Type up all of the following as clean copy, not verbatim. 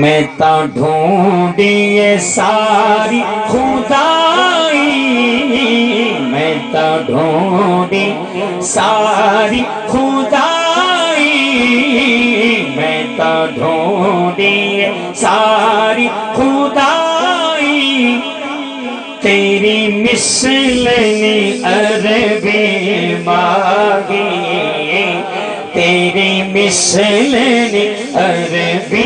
میں تا ڈھونڈی یہ ساری خدائی، میں تا ڈھونڈی ساری خدائی، میں تا ڈھونڈی یہ ساری خدائی، تیری مثل نہیں عربی مانگی، تیری مثل نہیں عربی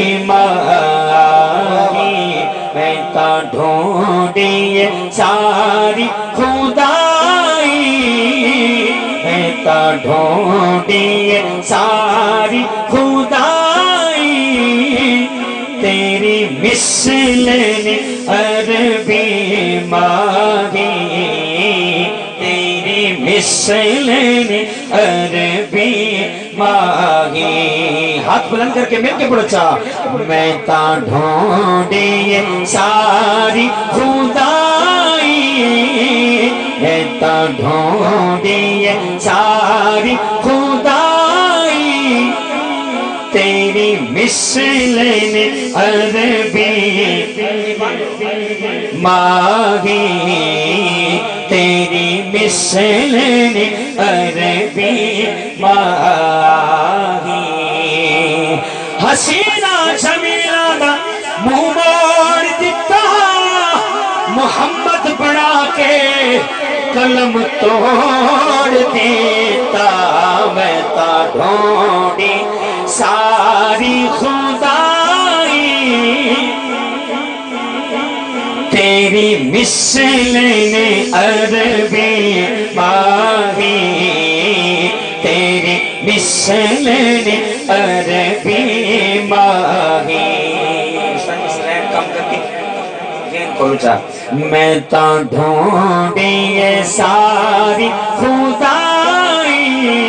مانگی، میں تا ڈھونڈی یہ ساری خدائی، میں تا ڈھونڈی یہ ساری خدائی، تیری مثل نہیں عربی مانگی، تیری مثل نہیں عربی مانگی۔ ہاتھ بلند کر کے مل کے پڑھو چاہ، میں تا ڈھونڈی یہ ساری خدائی، میں تا ڈھونڈی یہ ساری خدائی، تیری مثل نے عربی مانگی، تیری مثل نے عربی مانگی۔ حسینہ جمیلہ دا منہ موڑ دیتا، محمد بڑھا کے قلم توڑ دیتا، میں تا ڈھونڈی ساری خدائی، تیری مثل نے عربی مانگی، تیری مثل نے عربی مانگی۔ کم کر کے میں تا ڈھونڈی یہ ساری خدائی،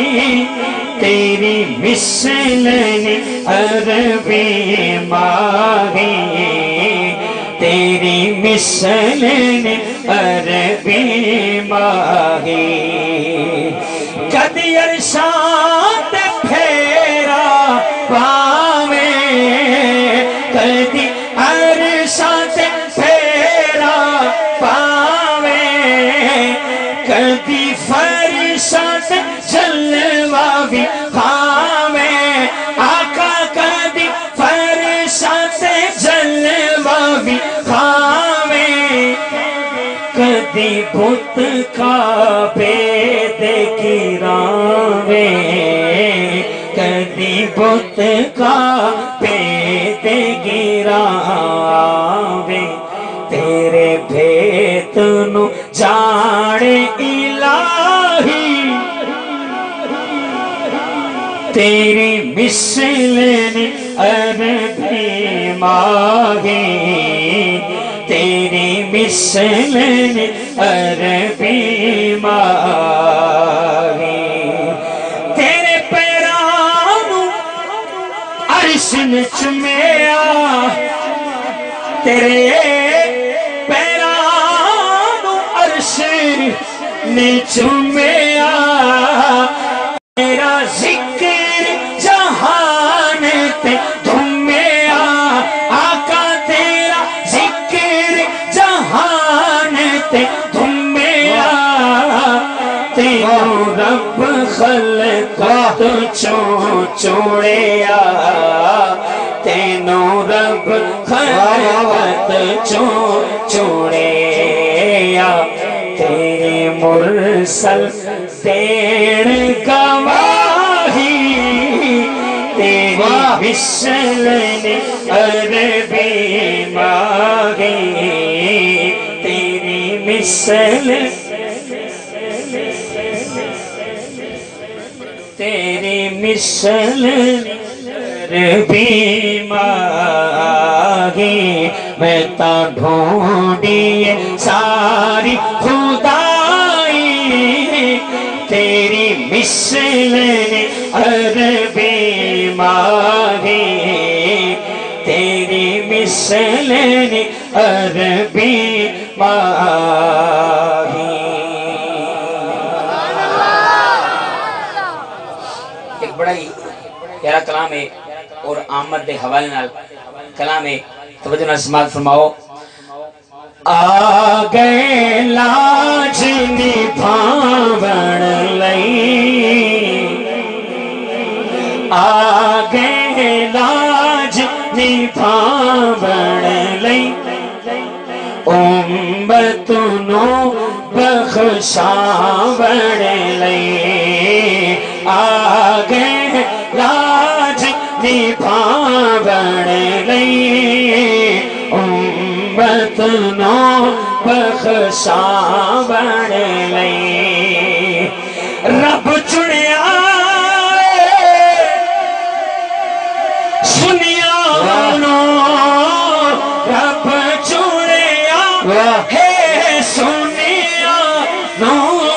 تیری مثل نے عربی مانگی، تیری مثل نے عربی مانگی۔ کدی ارشاد پھیرا پاویں، کدی ارشاد پھیرا پاویں، کدی فرشاد جلوہ بھی کھاویں، آقا کدی فرشاد جلوہ بھی کھاویں، کدی بت کعبے دے گراویں، کدی بت کعبے دے گراویں، تیرے بھیت نو جانے الہی، تیری مثل نے عربی مانگی، تیری مثل نے عربی مانگی۔ تیرے پیرانو عرش نے چومیا، تیرے پیرانو عرش نے چومیا، تیرا ذکر جہان تے دھمیا، آقا تیرا ذکر جہان تے دھمیا، تینوں رب خلقت چوڑیا، تینوں رب خلقت چوڑیا، تیرے مرسل تیڑ گواہی، تیری مثل نے عربی مانگی، تیری مثل، تیری مثل عربی مانگی، میں تا ڈھونڈی ساری خدائی، تیری مثل نے عربی مانگی، تیری مثل نے عربی مانگی۔ ایک بڑا ہی پیارا کلام ہے اور آمد دے حوالے نال کلام ہے توجہ نال سماعت فرماؤ آ گئے لاج نبھاون لئی آ گئے لاج نبھاون لئی امت نو بخشاون لئی آ گئے لاج نبھاون لئی امت نو بخشاون لئی رب چنیا سنیا نو رب چنیا ہے سنیا نو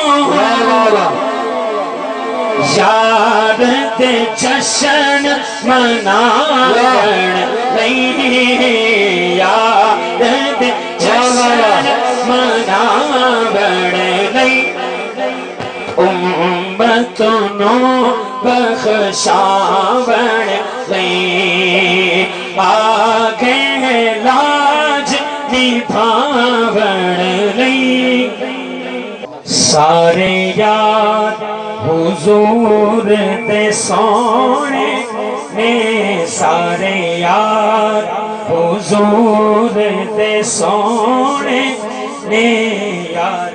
یاد دے جشن مناون لئی یاد دے جشن مناون لئی امت نو بخشاون لئی آ گئے لاج نبھاون لئی سارے یار حضور دے سونے نے سارے یار حضور دے سونے نے یار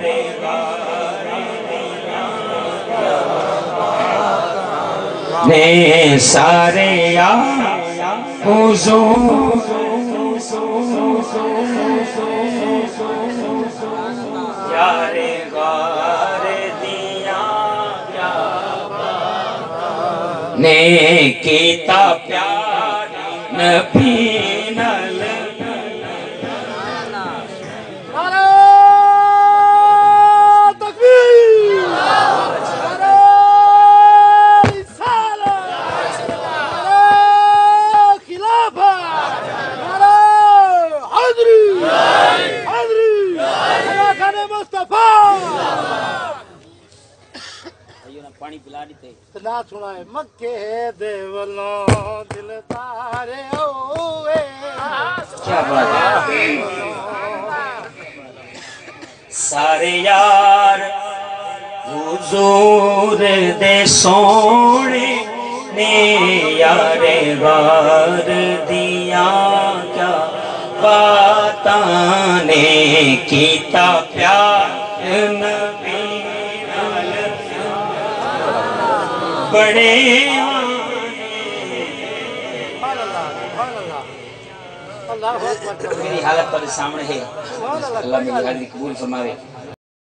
نے سارے یار حضور یار غار دیا نے کیتا پیار نبی نال پانی پلا دیتے نا سنائے مکے دے ولوں دل تارے ہوئے کیا بات ہے سارے یار حضور دے سونے نے یار غار دیا کیا باتاں نے کیتا پیار نبی بڑے میری حالت پر سامنے ہے اللہ میری حالت قبول فرماوے